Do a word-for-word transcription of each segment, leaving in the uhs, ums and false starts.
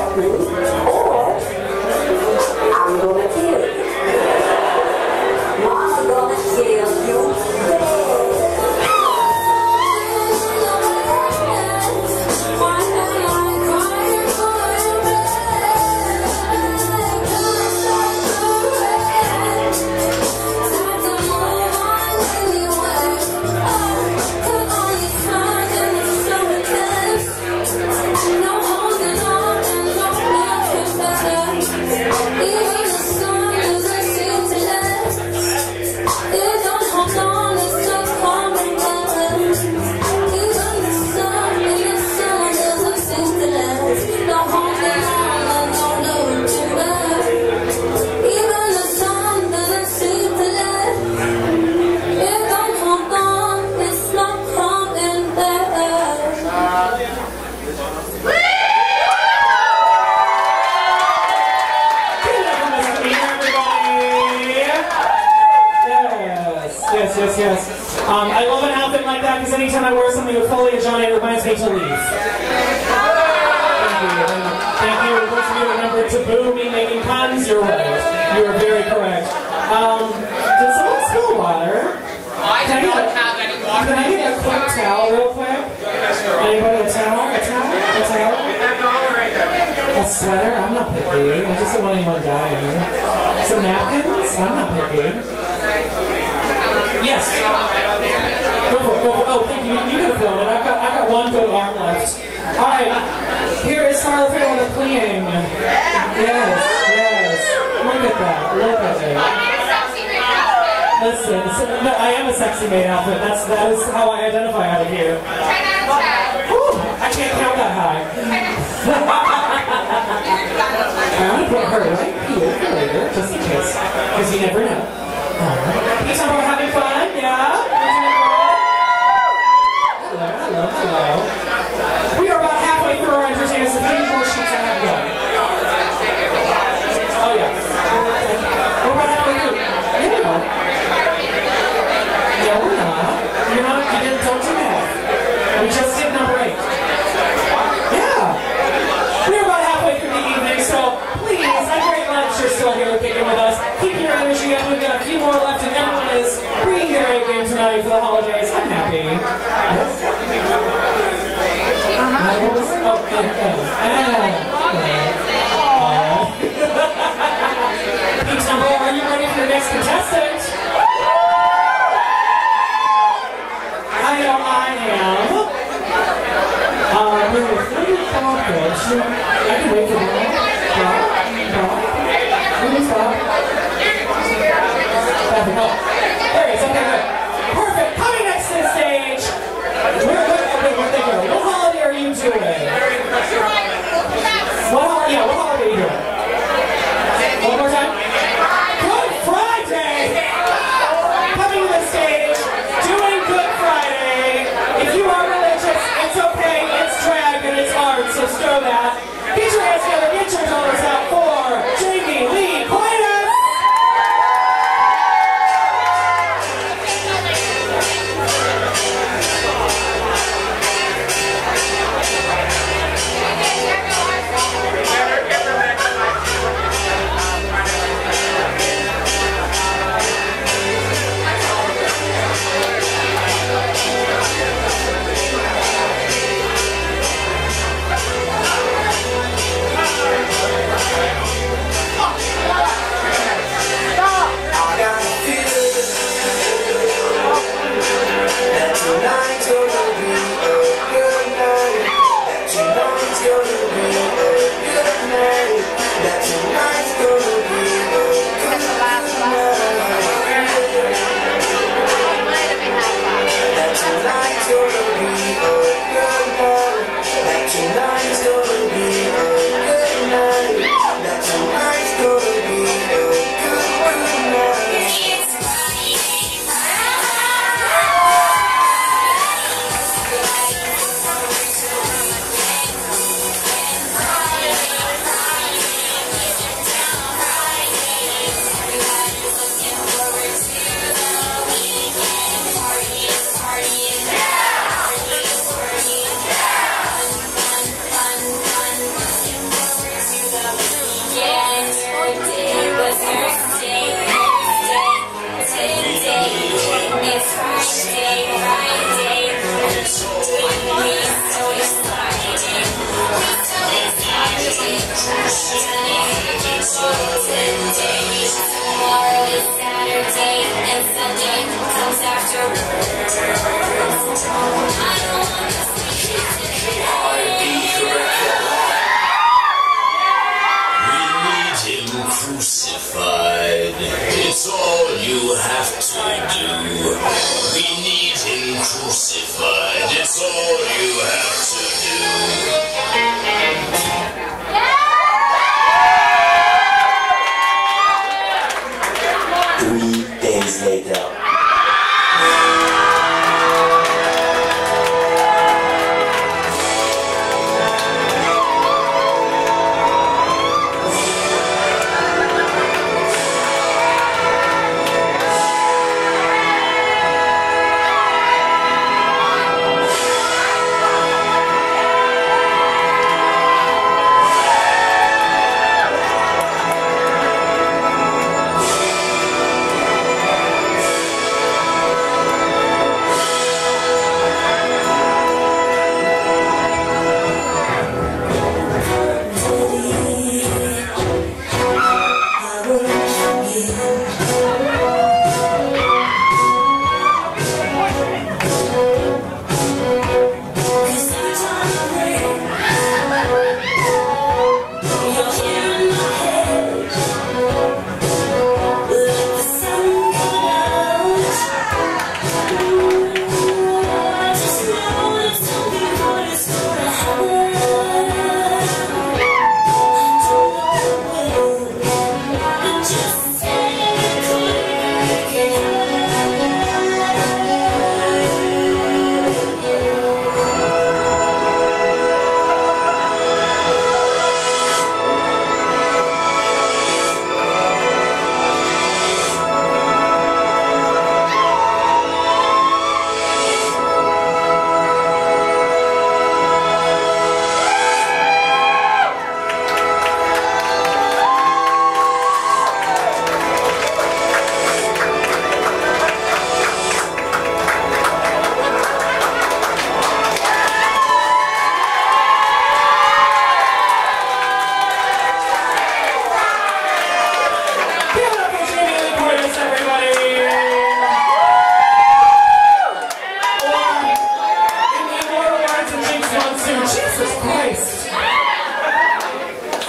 help me, or I'm gonna kill you. Mama gonna kill you dead. Yes, yes, yes. Um, I love an outfit like that because anytime I wear something with foliage on it, it reminds me to leave. Thank you. Thank you. Those of you who remember Taboo me making puns, you're right. You are very correct. Um, did someone spill water? I do not have any water. Can I get a quick towel real quick? Anybody a towel? A towel? A towel? A sweater? I'm not picky. I just don't want anyone dying. Some napkins? I'm not picky. Yes. Go for it. Go for it. Oh, thank you. You could have flown it. I've got, I've got one good arm left. All right. Here is Scarlet Fair with a cleaning. Yes, yes. Look at that. Look at it. Listen, so, no, I am a sexy maid outfit. That's that is how I identify out of here. Whew, I can't count that high. I'm gonna put her right here for later, just in case, because you never know. Right. You talking about having fun? Yeah? Hello, hello, hello. We are about halfway through our entertainment, so three more sheets I have to go. Oh, yeah. We're about halfway through. Yeah. No, we're not. You're not, you didn't, don't do math. We just did number eight. Yeah. We're about halfway through the evening, so please, I'm very glad you're still here kicking with us. Keep your energy up. We've got a few more left, and everyone is bringing their A game tonight for the holidays. I'm happy. Yes. Uh-huh. What was, oh, oh, oh. Oh. Peach number, are you ready for your next contestant? I know I am. Um, we're going to stop this. I can wait for that. Stop. Stop. Please stop. There it is. Okay, good. Perfect. Coming next to the stage. Where, where, wait, where they go? What holiday are you doing? What holiday? Yeah, what holiday are you doing? One more time. Good Friday. Coming to the stage, doing Good Friday. If you are religious, it's okay. It's drag and it's art, so show that. Get your hands together. Get your dollars out.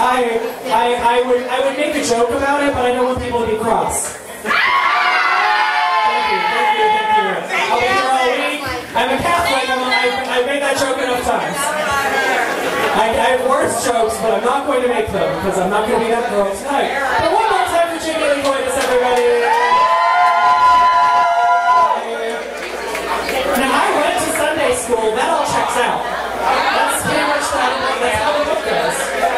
I, I, I would, I would make a joke about it, but I don't want people to be cross. Thank you, thank you, thank you. I'll be here all week. I'm a Catholic. I'm, I, I've made that joke enough times. I, I have worse jokes, but I'm not going to make them because I'm not going to be that girl tonight. But one more time for Jamie Lee Boyce, everybody. Now I went to Sunday school. That all checks out. That's pretty much that. That's how the book goes.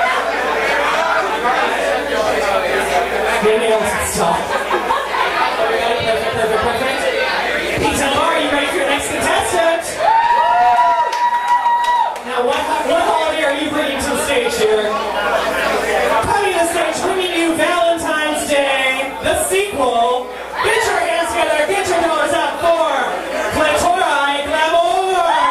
Maybe else can stop. Perfect, perfect, perfect. Pizza Bar, are you ready for your next contestant? Now, what, what holiday are you bringing to the stage here? Coming to the stage, bringing you Valentine's Day, the sequel. Get your hands together, get your dollars up for Clitori Glamour!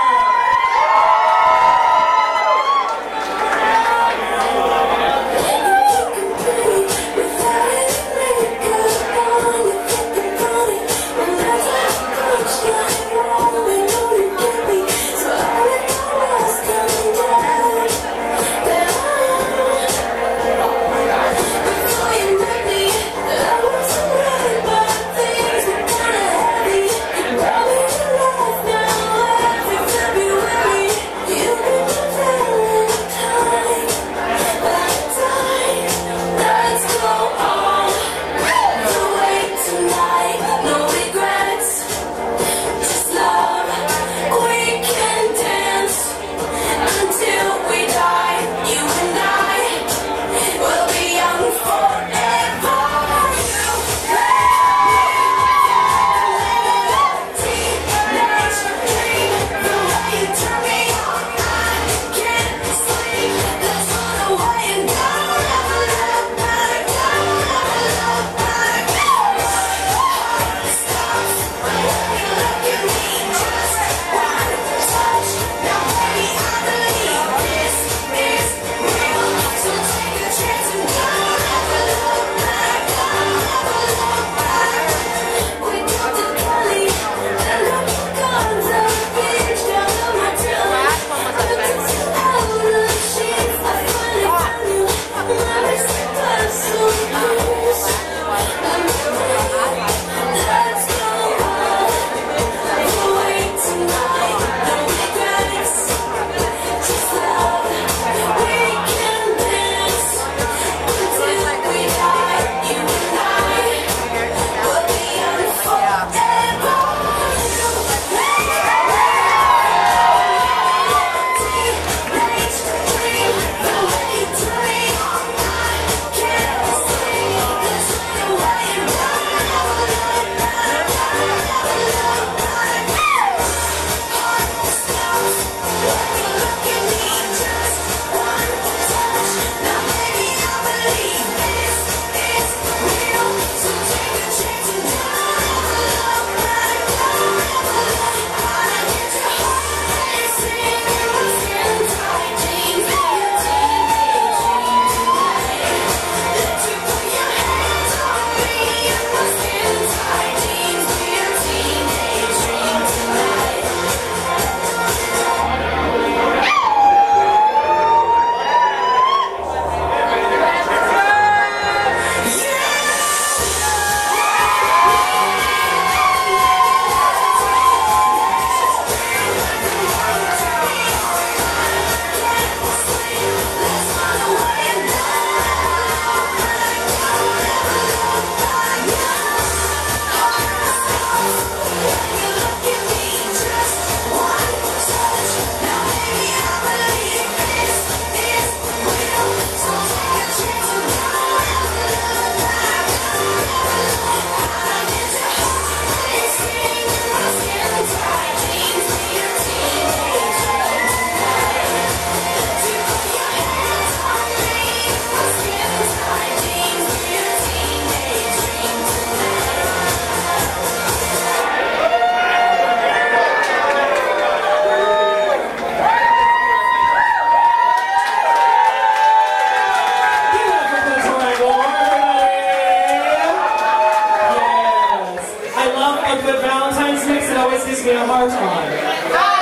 gives me a hard time.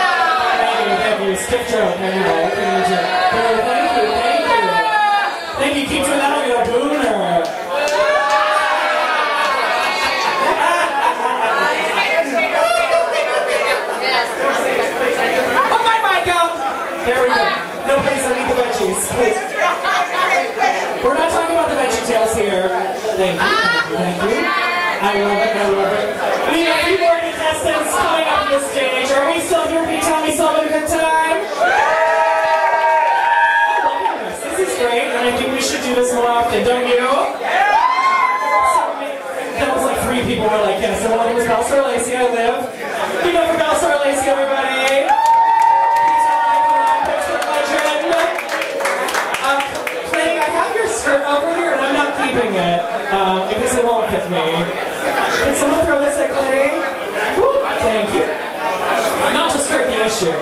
Thank you, thank you. Skip joke. I know. Thank you, thank you. Thank you. Thank you, thank you, thank you. I love it, I love it. We have a few more contestants coming up on the stage. Are we still here? Can you tell me still having a good time? I love this. This is great, and I think we should do this more often, don't you? That was like three people were like, yes, and one of them was Belstar Lacey. I live. You know for Belstar Lacey, everybody. He's an icon, picture legend. Um, Clay, I have your skirt over here, and I'm not keeping it um, because it won't fit me. Can someone throw this at Clay? Woo, thank you. Not to skirt the issue.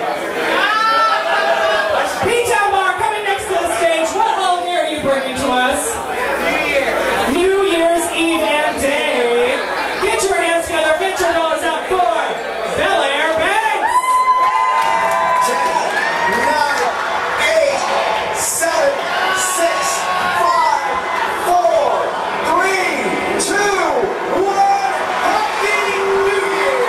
Pete Delmar coming next to the stage. What holiday are you bringing to us? New Year's Eve and day. Get your hands together, get your dollars out for Bel Air Banks! ten, nine, eight, seven, six, five, four, three, two, one. Happy New Year!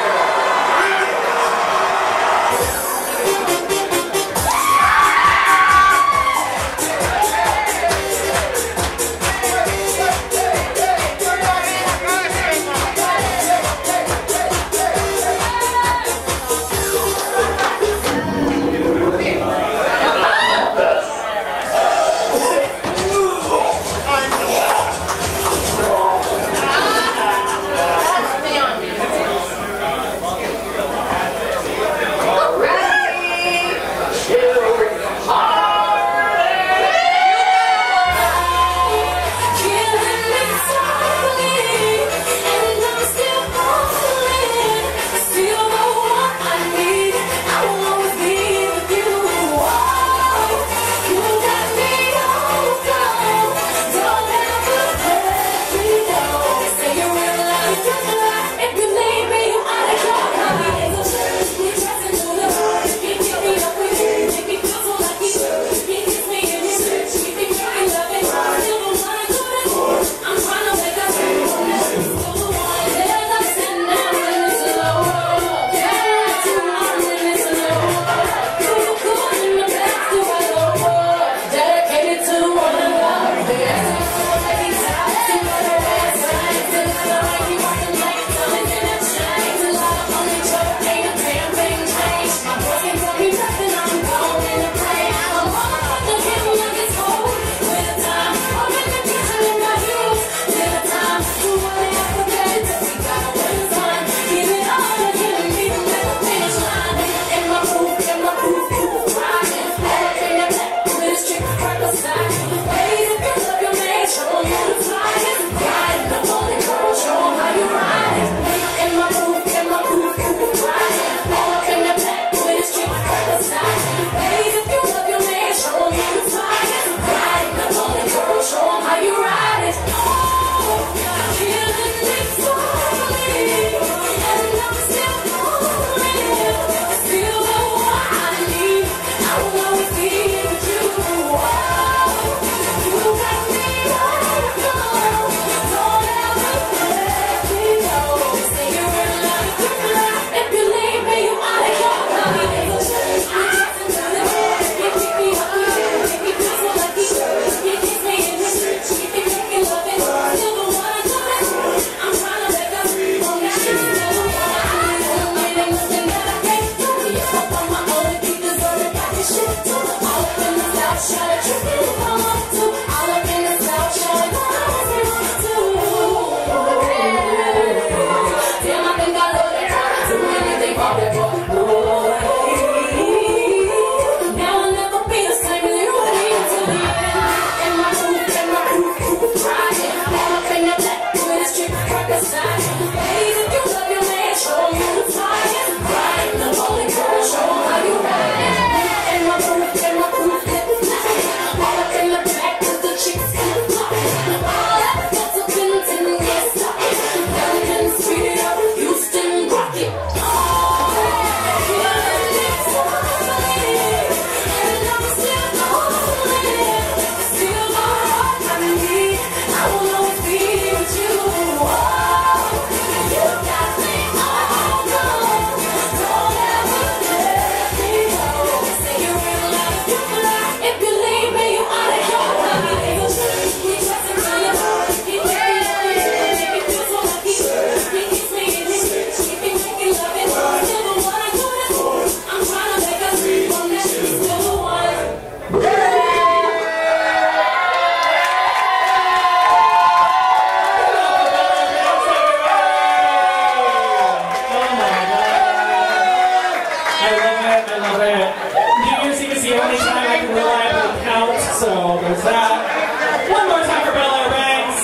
that. One more time for Bella Banks.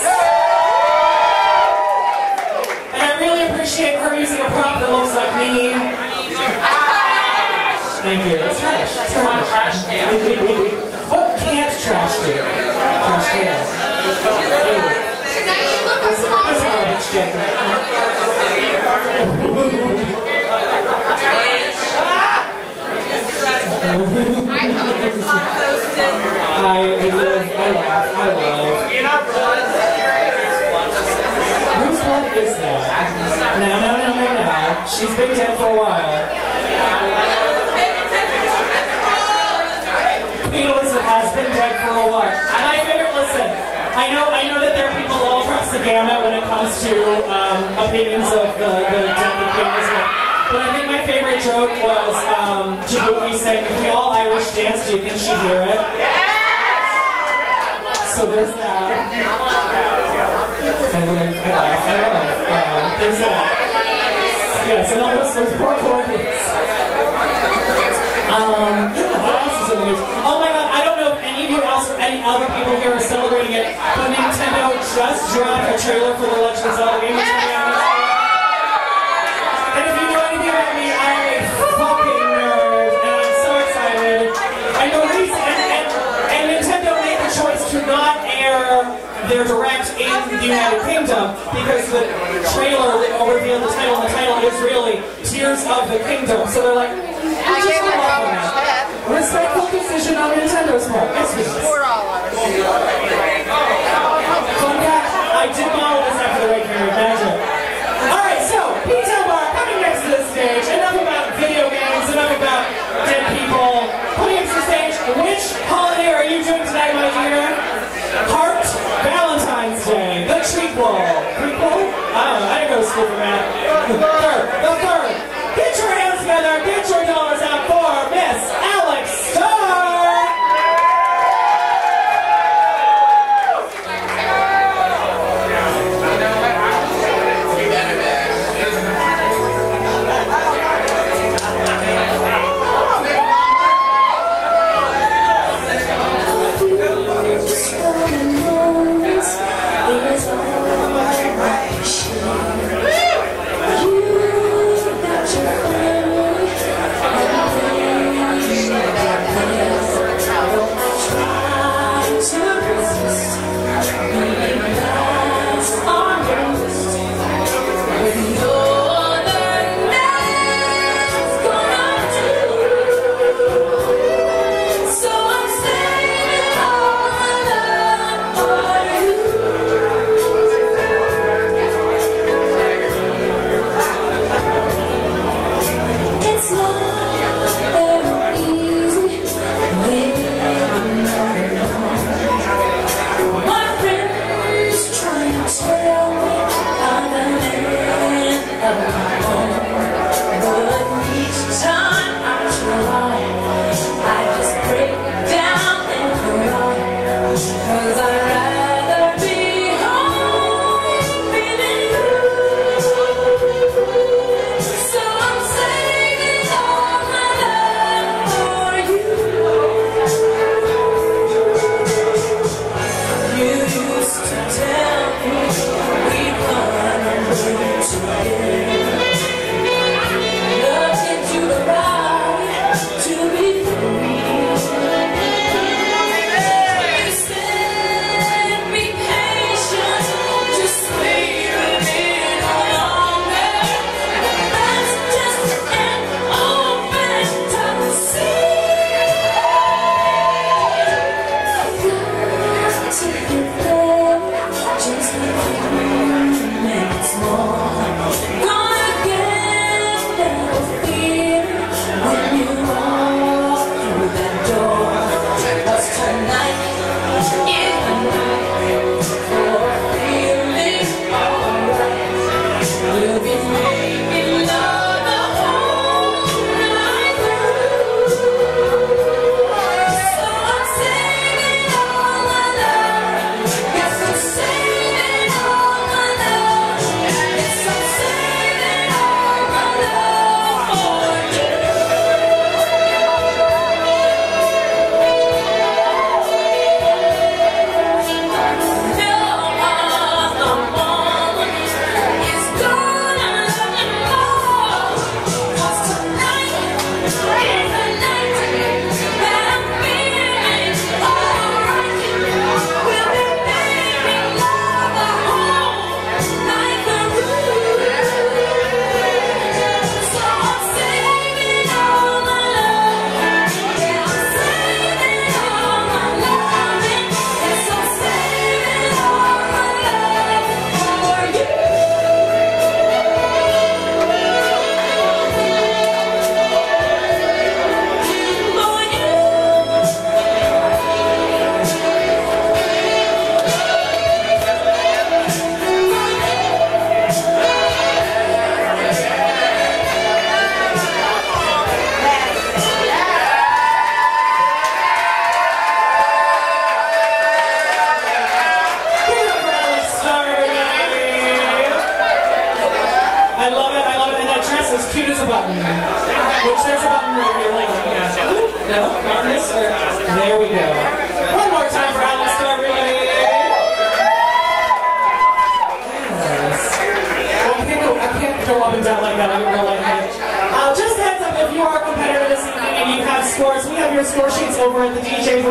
And I really appreciate her using a prop that looks like me. Thank you. It's trash. It's trash. What can't trash do? Trash can. This is garbage can. I live, I laugh, I love. Whose blood is that? No, no, no, no, no. She's been dead for a while. Queen Elizabeth has been dead for a while. And my favorite, listen, I know, I know that there are people all across the gamut when it comes to um, opinions of the, the death of Queen Elizabeth. But I think my favorite joke was um, Djibouti saying, if we all Irish dance, do you think she'd hear it? So there's that. And then, I laugh, I laugh. Um, there's that. Yes, and all those, those poor corgis. Um, yeah, what else is in the news? Oh my god, I don't know if any of you else or any other people here are celebrating it, but Nintendo just dropped a trailer for the Legend of Zelda game. And if you know anything about me, I'm a fucking nerd, and I'm so excited. And the reason, and, and, and Nintendo made the choice to not air their direct in the United Kingdom because the trailer that revealed the title, and the title is really Tears of the Kingdom. So they're like, I just love that. Respectful decision on Nintendo's part. Yes, please. Four dollars. Fun fact, I did model this after the Wake Period Magic. Alright, so, P-Tail Bar coming next to the stage. Enough about video games, enough about dead people. Coming next to the stage, which holiday are you doing tonight, my dear? Heart Valentine's Day. The treatquel. Treatquel? I don't know, I didn't go to school for that. The third. The third. Get your hands together, get your dollars out for Miss Alex Starr! You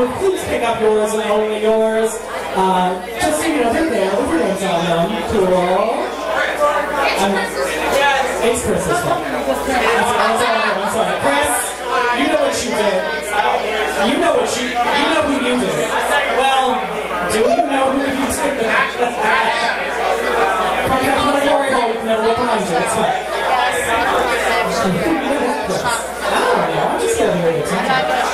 so please pick up yours and only yours. Uh, just so you know, they're there with your names on them. Cool. Um, it's Chris's fault. I'm sorry, I'm sorry. Chris, you know what you did. You know what you, you know who you did. Well, do you know who you did? Don't worry about it, never look behind you, it's fine. I don't know, I'm just getting ready to tell you.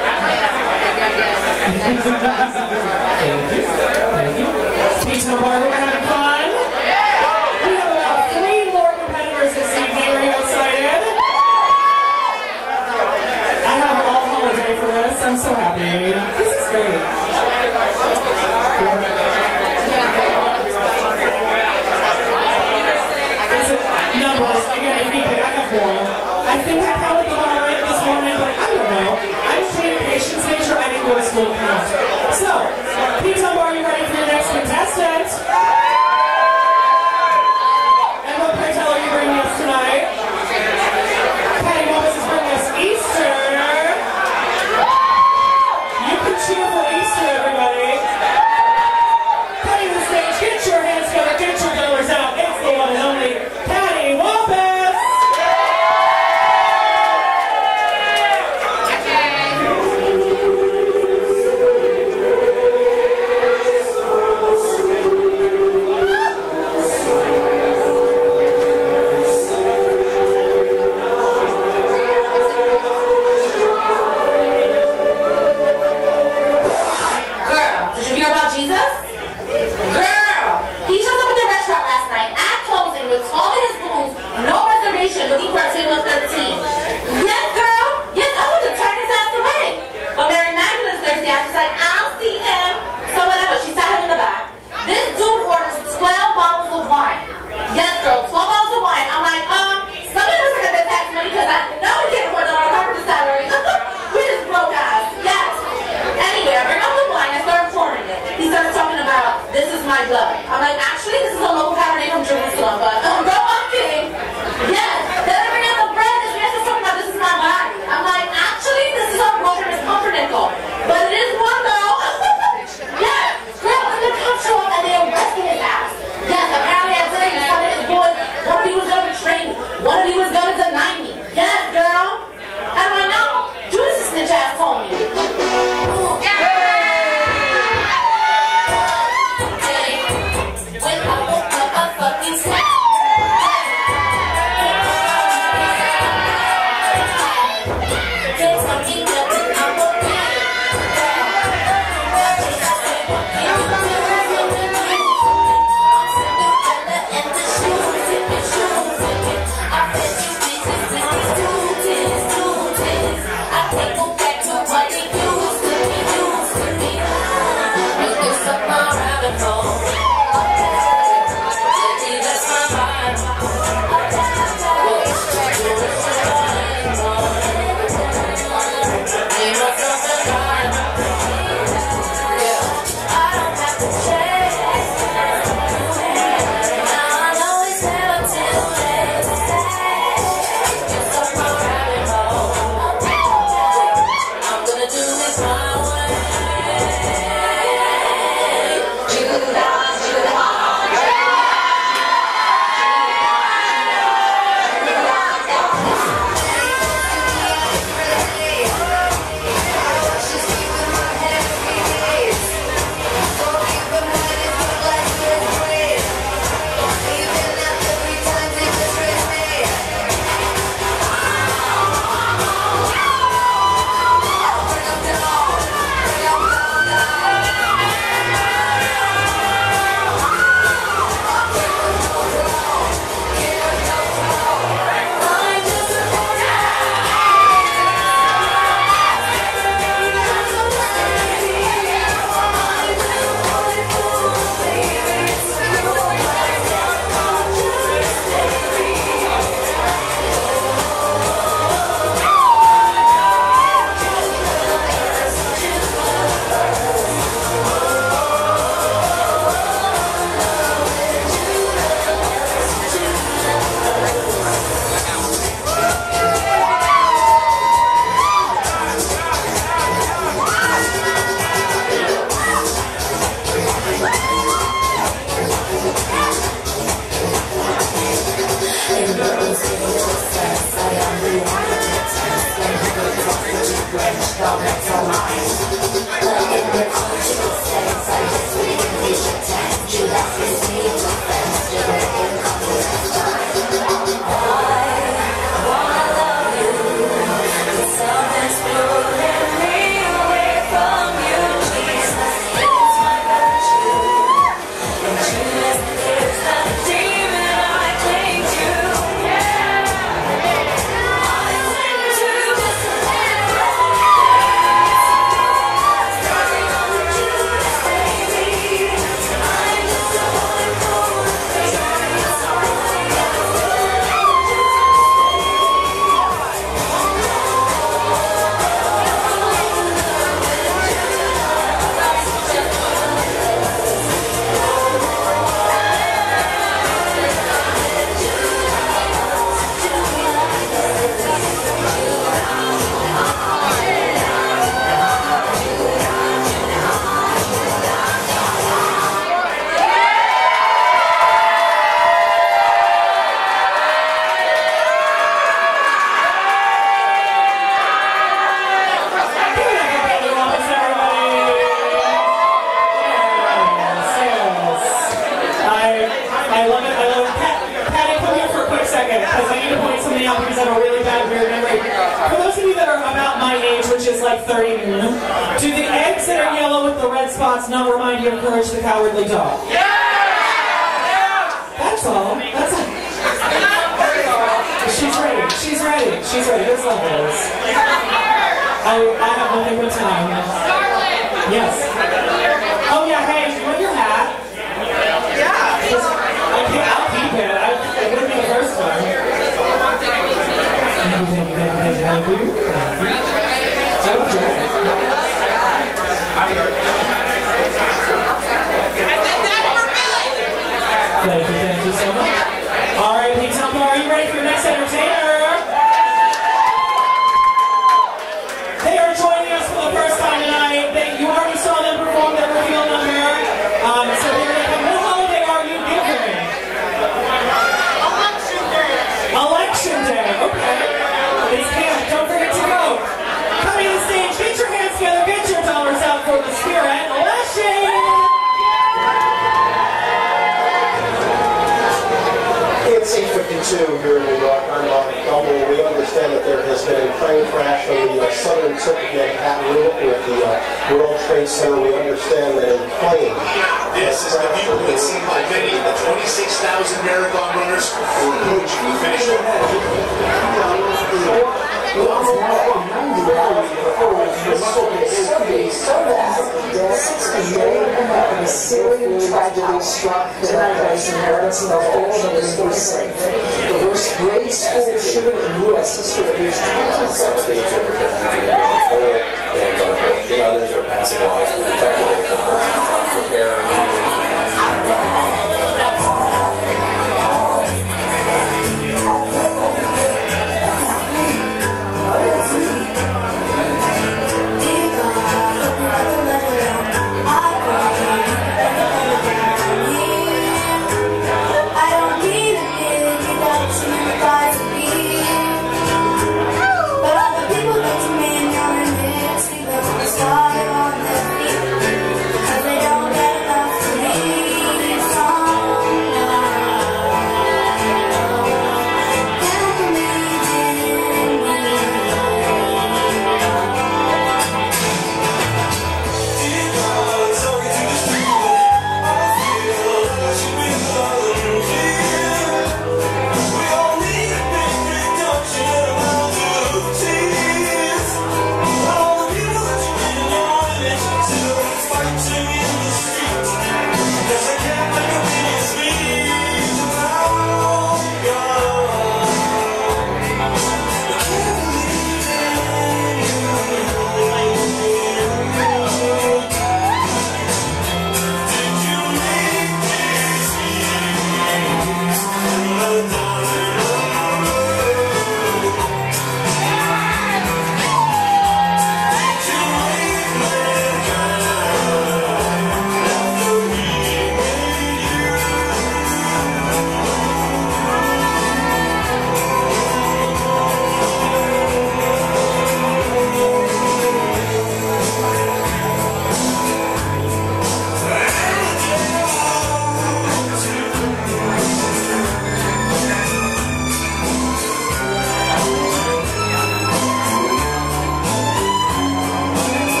Thank you. Thank you. Pizza Bar, we're having fun. We have about three more competitors this evening. Are you excited? I have all holiday for this. I'm so happy. This is great. Is it numbers? Again, if you pick, I have four. I think I counted the line this morning, but I don't know. I'm playing patience, make sure I didn't go to school count. So, Pizza Bar, are you ready for your next contestant? And what pray tell are you bringing us tonight? Patty Wampus is bringing us Easter. You can cheer for Easter, everybody. Patty the stage, get your hands together, get your dollars out. It's the one and only Patty Wampus. Looking for a table of thirteen. Yes, girl. Yes, I want to turn his ass away. But Mary Magdalene's thirsty. I was like, I'll see him. So whatever. She sat him in the back. This dude orders twelve bottles of wine. Yes, girl. twelve bottles of wine. I'm like, um, somebody doesn't have that tax money because I know we can't afford that on our corporate salary. We just broke guys. Yes. Anyway, I bring up the wine. I start pouring it. He starts talking about, this is my blood. I'm like, actually, this is a local Cabernet from Jerusalem, but um, girl, I'm kidding. Yes. Then I bring out the bread. This man is talking about, this is my body. I'm like, actually, this is our wilderness pumpernickel. But it is one though. Yes. Girl, and the cops show up and they arrested his ass. Yes, apparently I said he was telling his boys, one of you was going to betray me. One of you was going to deny me. Yes, girl. And I'm like, no, Judas is snitch ass told me. You age, which is like thirty noon. Do the eggs that are yellow with the red spots not remind you of Courage the Cowardly Dog? Yeah! That's all. That's all. She's ready. She's ready. She's ready. This level is. I, I have nothing but time. Yes. Oh yeah, hey, you want your hat? Yeah. I can't, I'll keep it. I, it wouldn't be the first one. Thank you, thank you, thank you, thank you. I don't drink it. Thank you, thank you so much. All right, Pink Temple, are you ready for your next entertainer? They are joining us for the first time tonight. They, you already saw them perform their reveal number. Um, so here they come. What holiday are you giving? Election Day. Election Day, okay. It's camp. Don't forget to go. Coming to the stage, get your hands together, get your dollars out for the spirit. Election! It's eight fifty-two here in New York. I'm Mark Double. We understand that there has been a plane crash on the uh, southern tip of Manhattan with the uh, World Trade Center. We understand that a plane. This is the view that's seen by many. The twenty-six thousand marathon runners who are approaching the finish A Syrian tragedy struck in place in Paris and the whole of the safe. The worst grade school shooting in U S history. Others are passing laws to protect They don't get enough to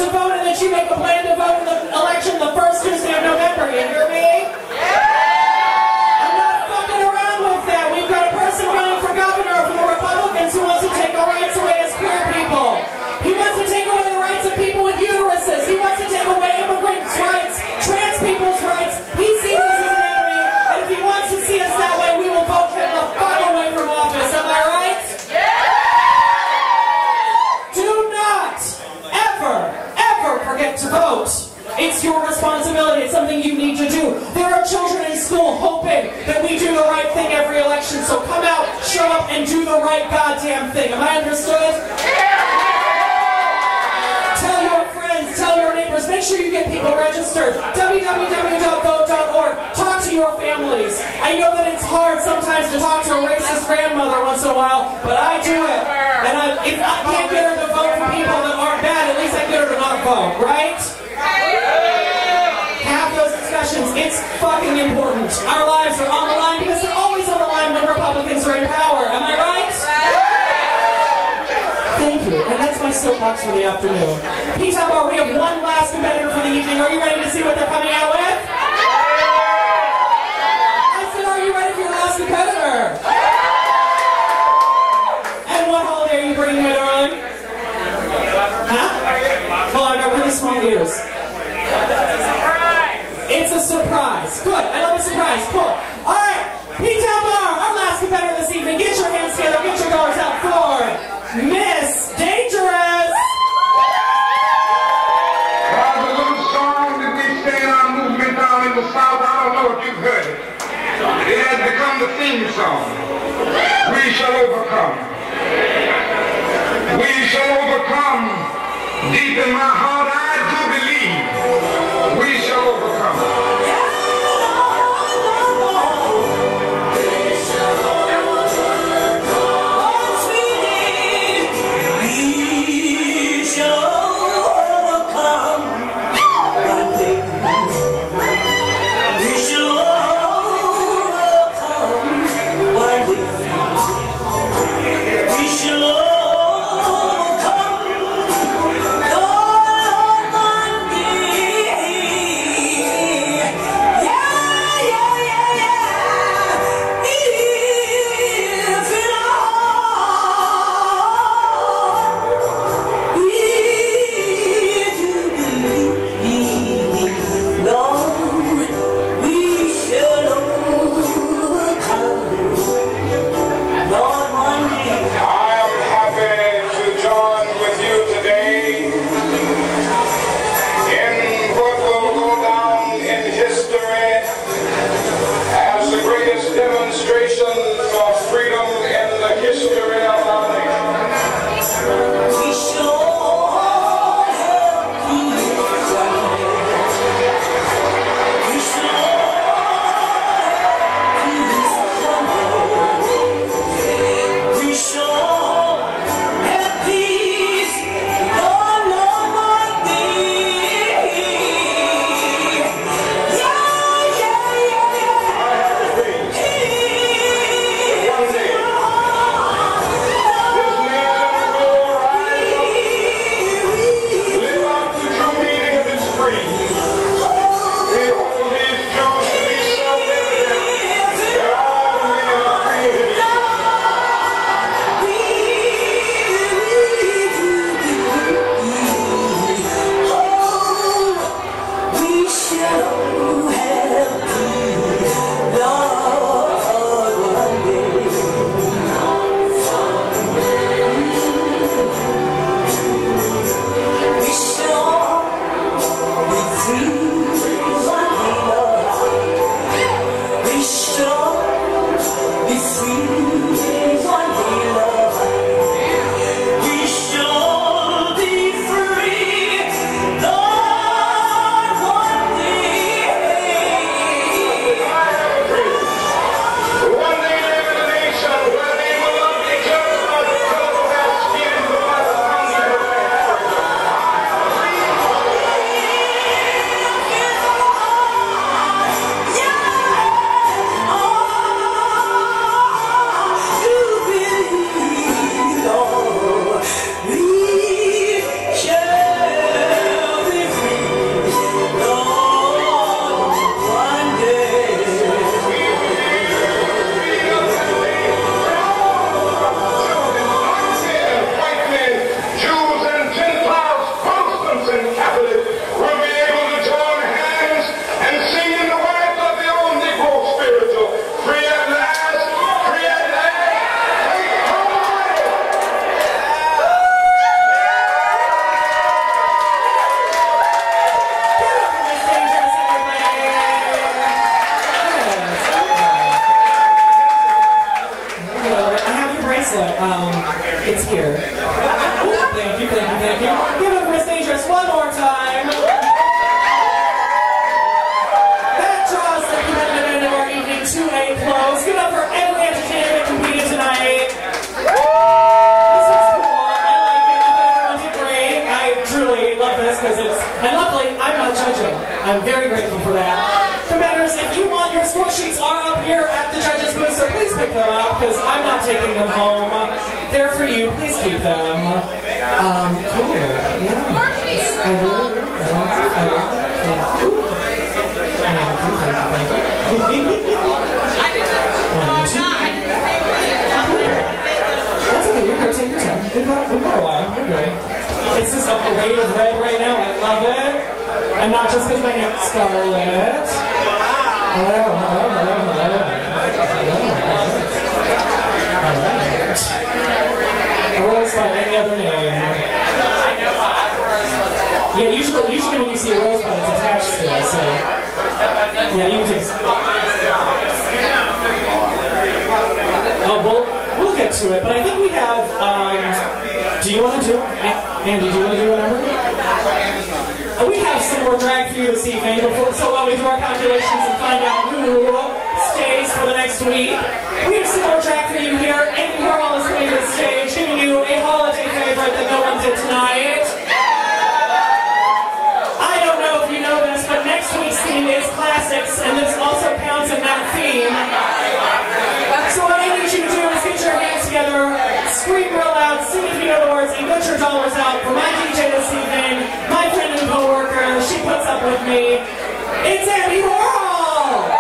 to vote and that you make a plan to vote in the election the first Tuesday of November. You hear me? I'm not fucking around with that. We've got a person running for governor from the Republicans who wants to take our rights away as queer people. He wants to take away the rights of people with uteruses. He wants to take away immigrants' rights, trans people's rights. He sees us as an enemy, and if he wants to see us that way, we will vote him the fuck away from office. Am I right? Do not ever, ever forget to vote. It's your responsibility. It's something you need to do. There are children in school hoping that we do the right thing every election, so come out, show up, and do the right goddamn thing. Am I understood? Tell your friends, tell your neighbors, make sure you get people registered. w w w dot vote dot org. Talk to your families. I know that it's hard sometimes to talk to a racist grandmother once in a while, but I do it. And I, if I can't get her to vote for people that aren't bad, at least I get her to not vote, right? Have those discussions. It's fucking important. Our lives are on the line because they're always on the line when Republicans are in power. Am I right? Thank you. And that's my soapbox for the afternoon. Pete Bar, we have one last competitor for the evening. Are you ready to see what they're coming out with? I said, are you ready for your last competitor? And what holiday are you bringing, my darling? Huh? Oh, I got really small ears. It's a surprise. Good. I love a surprise. Cool. All right. Pete Bar, our last competitor this evening. Get your hands together. Get your doors out for Miss Dangerous. Well, the little song that we say in our movement down in the South, I don't know if you've heard it. It has become the theme song. We shall overcome. We shall overcome. Deep in my heart, I do believe we shall overcome. We shall overcome. this because it's, and luckily I'm not judging. I'm very grateful for that. Competitors, if you want, your score sheets are up here at the judges' booth, so please pick them up because I'm not taking them home. They're for you. Please keep them. Um, cool. Yeah. I really, I want to, I want to, yeah. One, two. That's okay, you're good. Take your time. We've got, we've got a while. We're good. It's just a parade of red right now. I love it. And not just because my name's Scarlet. Hello, hello, hello, hello. Alright. Rose by any other name. Yeah, usually, usually when you see a rosebud, it's attached to it, so. Yeah, you can just. Oh, we'll, we'll get to it, but I think we have. Um, do you want to do it? Andy, do you want to do a number? Uh, we have some more drag for you this evening, before, so while we do our calculations and find out who stays for the next week, we have some more drag for you here. Andy Warhol is coming to the stage, giving you a holiday favorite that no one did tonight. I don't know if you know this, but next week's theme is classics, and this also counts in that theme. So what I need you to do is get your hands together, scream real loud, sing if you know the words, and get your dollars out for my D J this evening, my friend and co-worker. She puts up with me. It's Andy Warhol!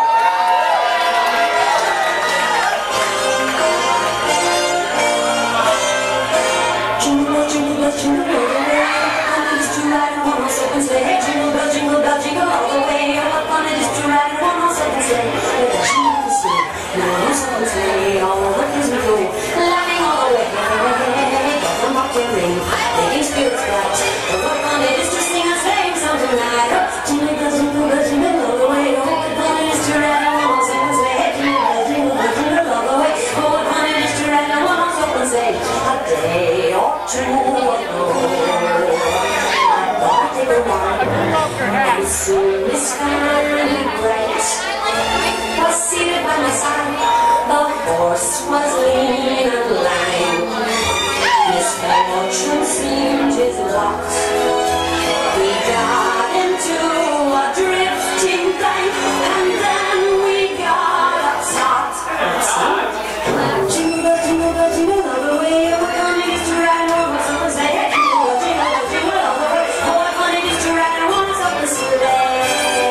Jingle bell, jingle bell, jingle all the way. I'm just to ride in one horse open sleigh. Jingle bell, jingle bell, jingle all the way. What fun it is to ride in one horse open sleigh. With a jingle sleigh, one horse open sleigh. All the kids we go, laughing all the way. Got them up their ring, making spirits bright. What fun it is to sing a sleighing song tonight. Jingle bell, jingle bell, jingle all the way. Oh, what fun it is to ride in one horse open sleigh. Jingle bell, jingle bell, jingle all the way. Oh, what fun it is to ride in one horse open sleigh. A day or two ago, I thought they were one, and soon the sky really bright was seated by my side. The horse was lean and lank, his fortune seemed his lot. We got into a drifting bank, and then we got upset. Jingle bell, jingle bell, jingle all the way. What fun it is to ride in one horse open sleigh. Jingle bell, jingle bell, jingle all the way. Oh, what fun it is to ride in one horse open sleigh.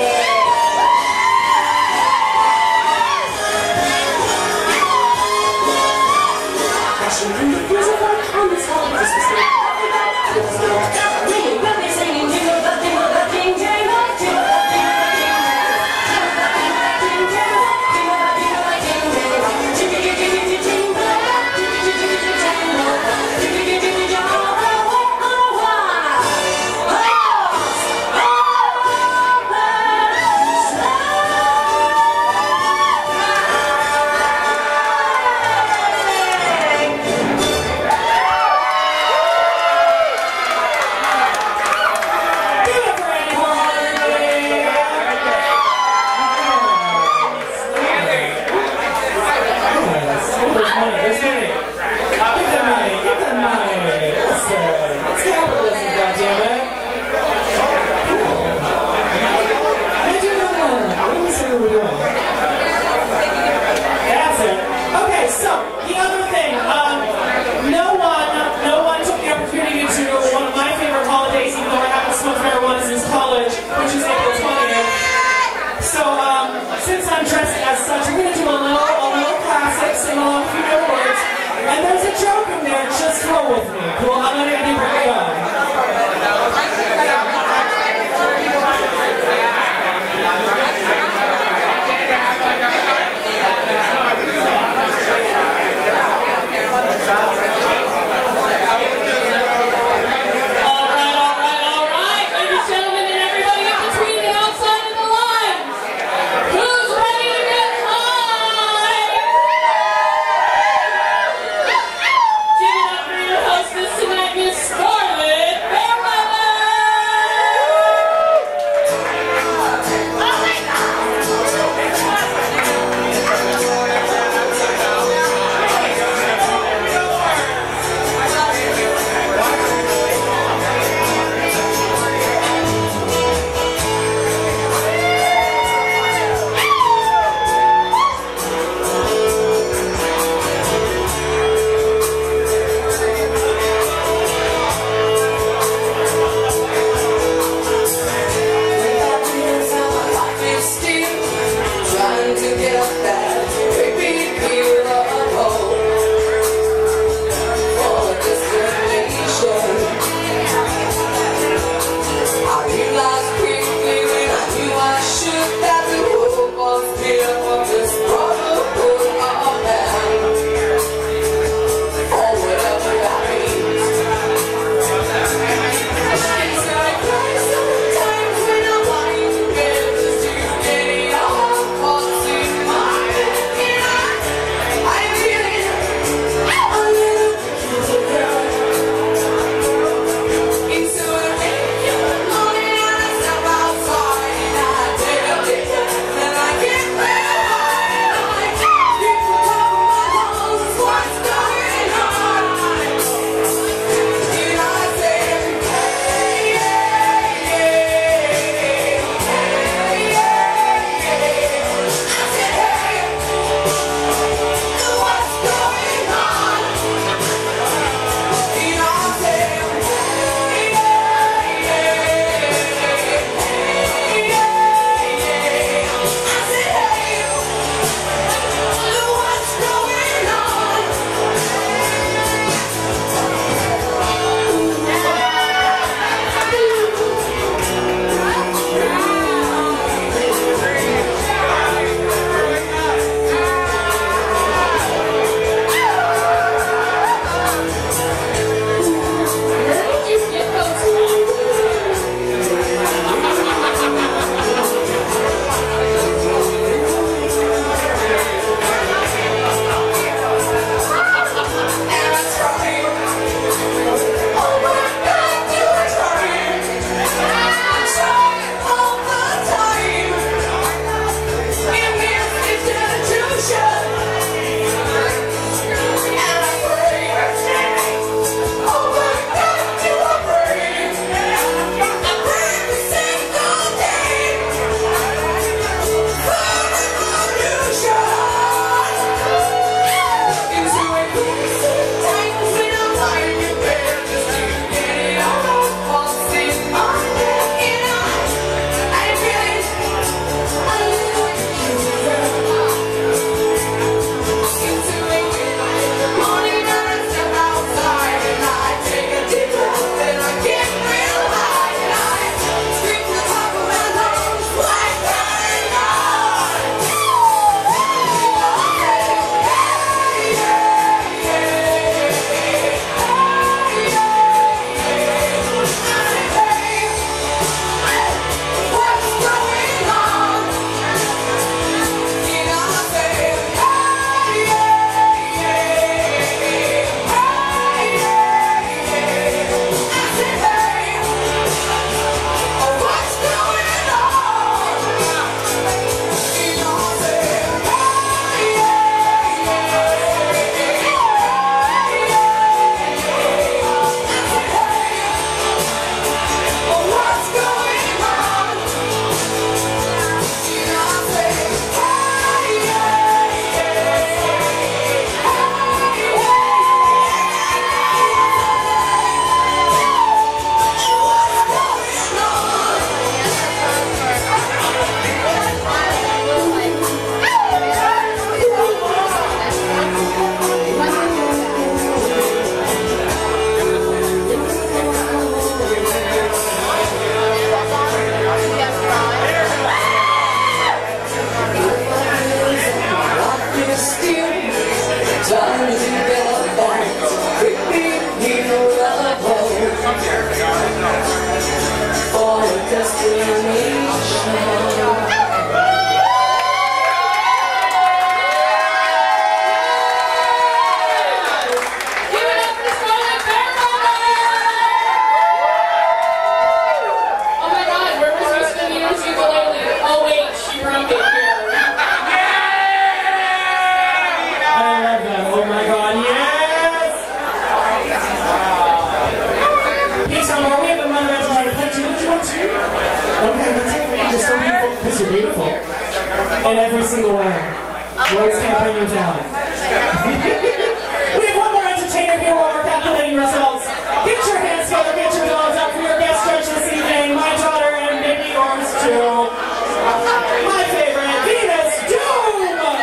Crashing through the prison park on this holiday Christmas day. Ringing, rapping, singing, jingle bell, jingle bell, jing, jingle, jingle bell, jingle bell, jing, jingle bell, jingle bell, jingle bell, jing, jingle bell, jingle bell, jing, jing, jing, jingle bell, jing, jing, jing, jing, jingle bell, jing, jing, jing, jing, jingle all the way, all the while. Horse open sleigh. Give it for Andy Warhol, everybody. Yes. Oh, there's money, there's money. Give them money, give them money. Listen, it's capitalism, goddammit. Hey, do another one. What do we say we're doing? That's it. Okay, so the other thing, um, no one, no one took the opportunity to one of my favorite holidays, even though I haven't smoked marijuana since college, which is April twentieth. So, um, since I'm dressed as such, we're gonna do a little, a little classic, sing along a few more words, and there's a joke in there. Just roll with me. Cool. I'm gonna do it going. Alright, alright, alright. Ladies and gentlemen, and everybody in between and outside of the lines. Who's ready to get high? In every single way. Words can't bring you down. We have one more entertainer here while we're calculating results. Get your hands together, get your dogs up for your guest judge this evening. My daughter and maybe yours too. My favorite, Venus Doom!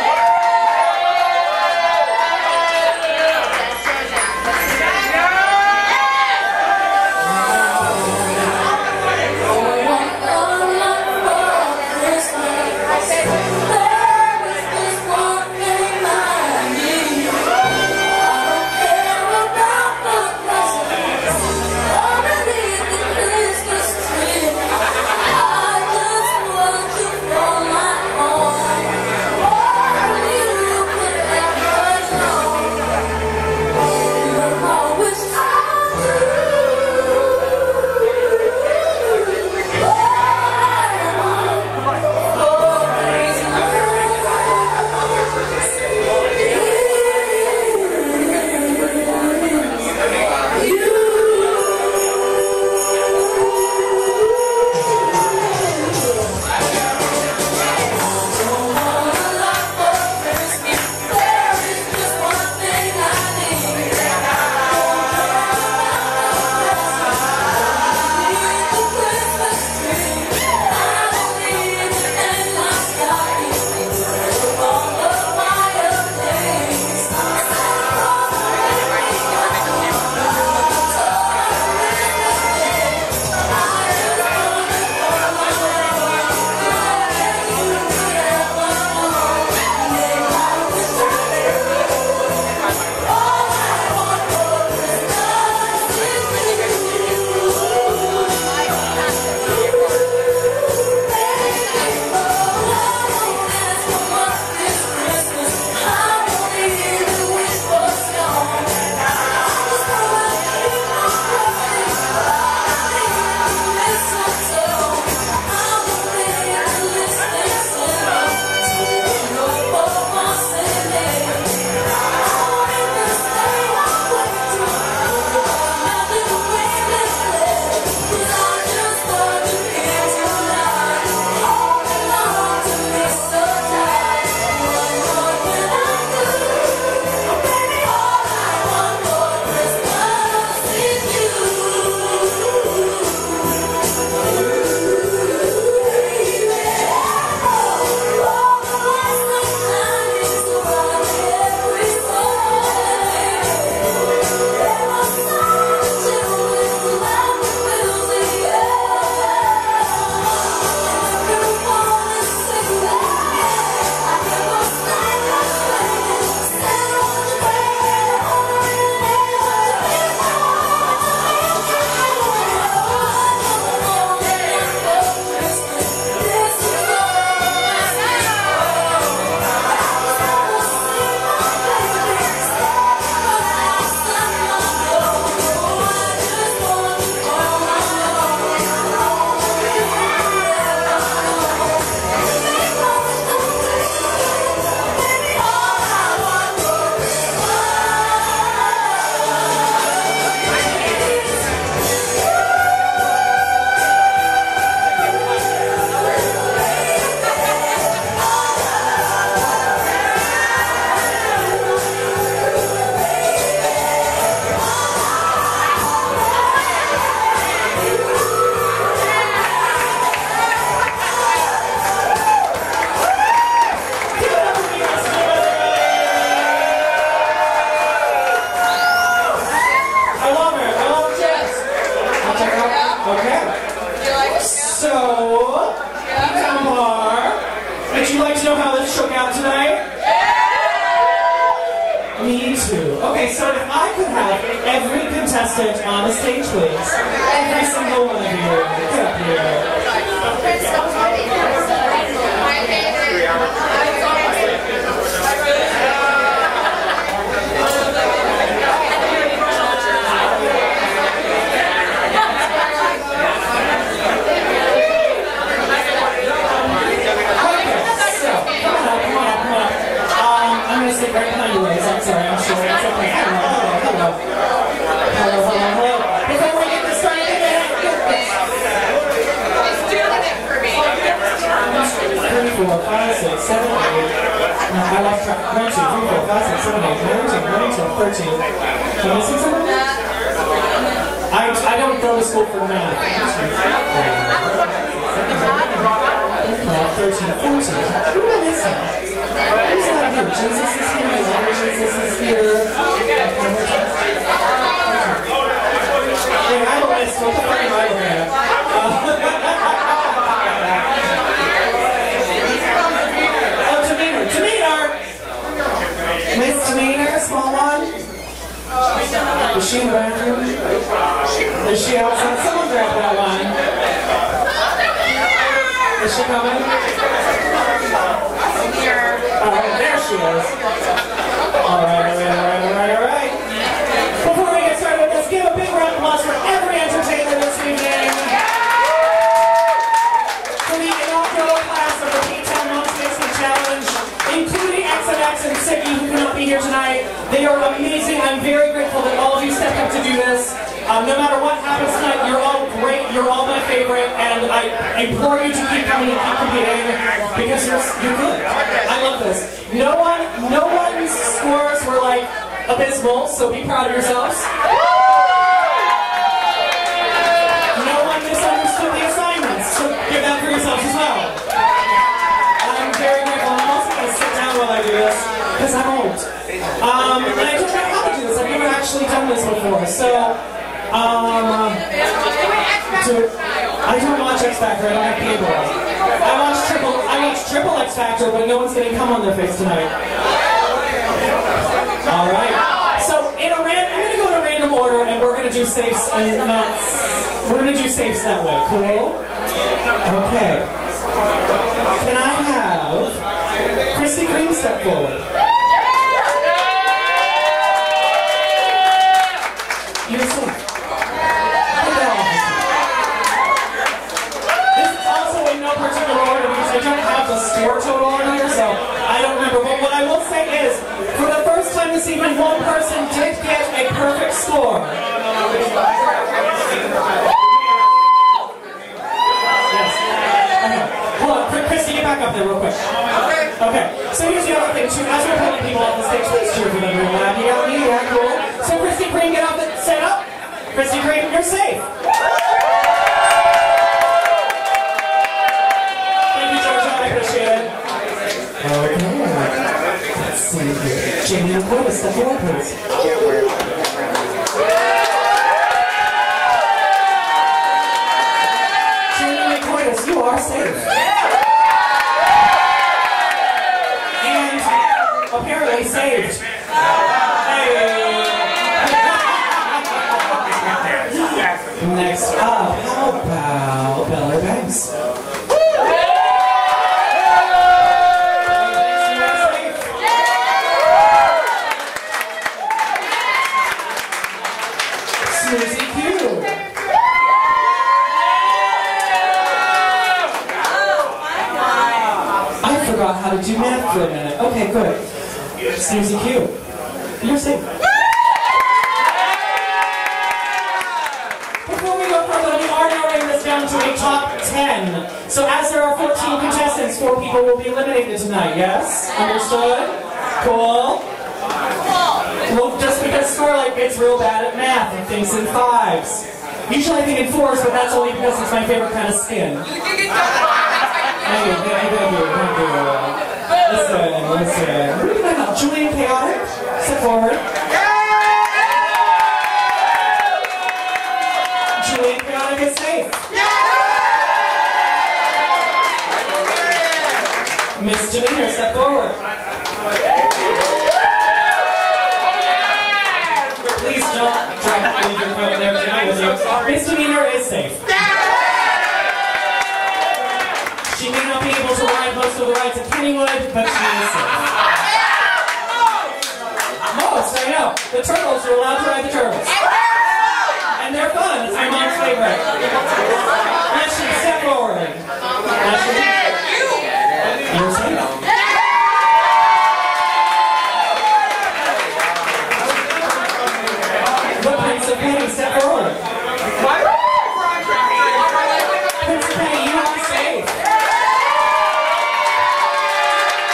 Okay, so if I could have every contestant on the stage, please. Every single one of you. Get up here. Sit right behind you, ladies. I'm sorry, I'm sure it's okay. Hello, hello, hello. Hello, hello, hello. Before we get this started, seven, eight. No, I lost track. one, two, three, four, five, six, seven, eight, nine, ten, eleven, twelve, thirteen. Am I missing someone? I, I don't go to school for math. thirteen, fourteen. Who am I missing? Who's not here? Jesus is here. Jesus is here. Hey, I'm a list. What the fuck am I looking at? Oh, Demeanor. Demeanor! Miss Demeanor, small one. Is she in the bathroom? Is she outside? Someone grab that one. Is she coming? Alright, there she is. Alright, alright, alright, alright, alright. Before we get started with this, give a big round of applause for every entertainer this evening. For the inaugural class of the P-Town Non-Spacing Challenge, including X N X and Siggy, who cannot be here tonight. They are amazing. I'm very grateful that all of you stepped up to do this. Um, no matter what happens tonight, you're all great, you're all my favorite, and I implore you to keep coming and keep competing, because you're, you're good. I love this. No one, no one's scores were like abysmal, so be proud of yourselves. No one misunderstood the assignments, so give that for yourselves as well. I'm very grateful. I'm also going to sit down while I do this, because I'm old. Um, and I don't know how to do this. I've never actually done this before, so... Um, to, I don't watch X Factor, I don't have cable. I watch triple, I watch triple X Factor, but no one's getting cum on their face tonight. Alright, so in a ran, I'm going to go in a random order, and we're going to do safes and nuts. We're going to do safes that way, cool? Okay. Can I have Krispy Kreme step forward? You're safe. I don't have the score total on here, so I don't remember. But what I will say is, for the first time this evening, one person did get a perfect score. Yes. Okay. Hold on, Christy, get back up there real quick. Okay. So here's the other thing, too. As we're pulling people off the stage, please cheer for them real loud. You got me? Yeah, cool. So Krispy Kreme, get up and stand up. Krispy Kreme, you're safe. Okay. Let's see here. Jamie McCoy, step forward, please. Jamie McCoy, you are safe. And apparently saved. Hey. Next up, how about Bella Banks? How to do math for a minute. Okay, good. Susie Q. You're safe. Before we go further, we are narrowing this down to a top ten. So as there are fourteen contestants, four people will be eliminated tonight, yes? Understood? Cool? Well, just because Scarlett gets real bad at math and thinks in fives. Usually I think in fours, but that's only because it's my favorite kind of skin. Thank you, thank you, thank you, thank you. Listen, listen. Who do I help? Julian Chaotic? Step forward. Julian Chaotic is safe. Miss Demeanor, step forward. Please don't try to leave your phone there tonight with you. Miss Demeanor is safe. She may not be able to ride most of the rides at Kennywood, but she is safe. Most, I know. The turtles are allowed to ride the turtles. And they're fun. It's my mom's favorite. Ashley, step forward. Ashley, you're safe. The Prince of Penny, step forward. Prince of Penny, you are safe.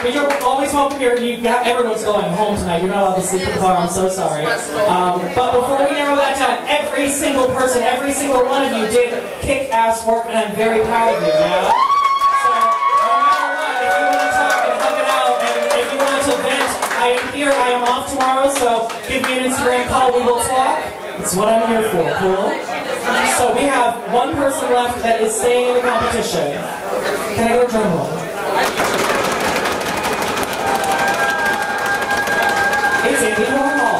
but you're always welcome here. You got, everyone's going home tonight. You're not allowed to sleep at the bar. I'm so sorry. Um, but before we narrow that down, every single person, every single one of you did kick-ass work, and I'm very proud of you. Yeah. So no matter what, if you want to talk and hug it out, and if you want to vent, I am here. I am off tomorrow, so give me an Instagram call. We will talk. It's what I'm here for. Cool. So we have one person left that is staying in the competition. Can I go drum roll? It's Andy Warhol.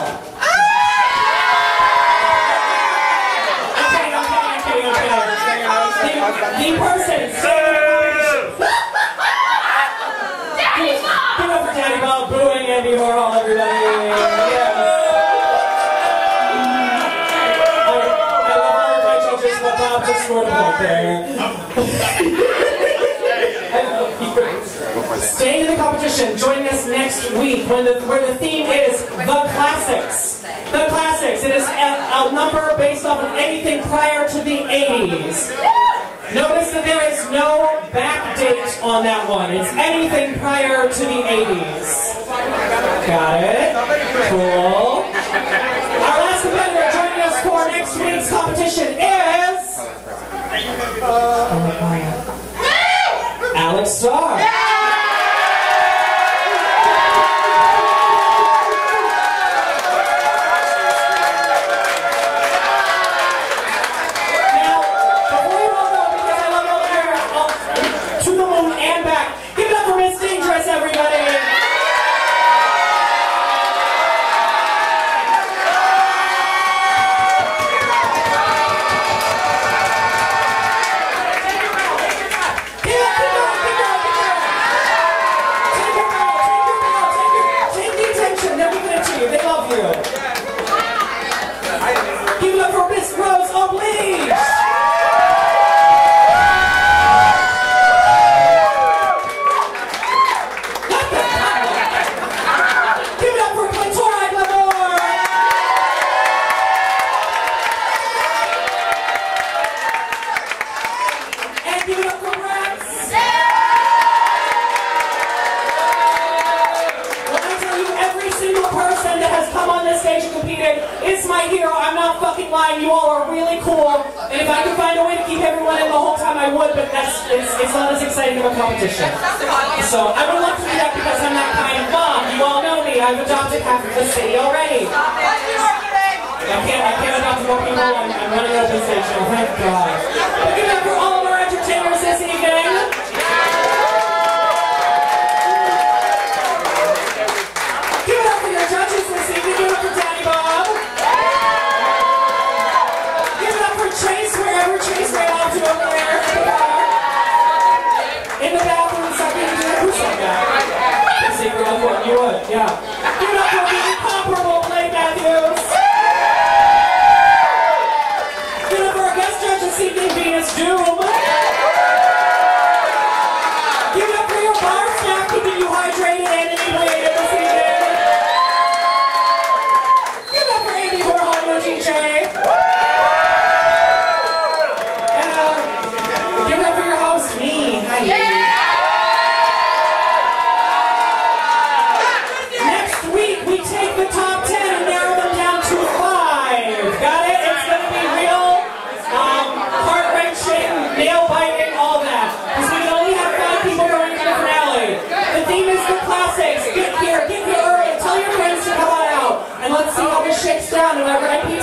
Okay, okay, okay, okay. The, the person staying in the competition. Daddy Bob! Give up for Daddy Bob, booing Andy Warhol, everybody. Yes. Bob just scored a point there. Staying in the competition, joining us next week when the, where the theme is The Classics. The Classics. It is a, a number based off of anything prior to the eighties. Notice that there is no back date on that one. It's anything prior to the eighties. Got it? Cool. Our last competitor joining us for next week's competition is Alex Starr. Now, before you all go, because I love all hair, I'll, to the moon and back. Give it up for Miss Dangerous, everybody. It's my hero. I'm not fucking lying. You all are really cool. And if I could find a way to keep everyone in the whole time, I would, but that's it's, it's not as exciting of a competition. So I would love to do that because I'm that kind of mom. You all know me. I've adopted half of the city already. I can't, I can't adopt more people. I'm, I'm running out of the station. Thank God. But give it up for all of our entertainers this evening. Give it up for your judges this evening. Give it up for Daddy Bob. Chase, wherever Chase ran off to over there in the bar. In the bathroom, something to do. Who said that? The secret of what you would, yeah. Give it up for the incomparable Blake Matthews. Give it up for our guest judge this evening, Venus Doom. Give it up for your bar staff, keeping you hydrated and inebriated this evening. Give it up for Andy Warhol, your D J. Get here, get here early, tell your friends to come on out, and let's see how this shakes down, and I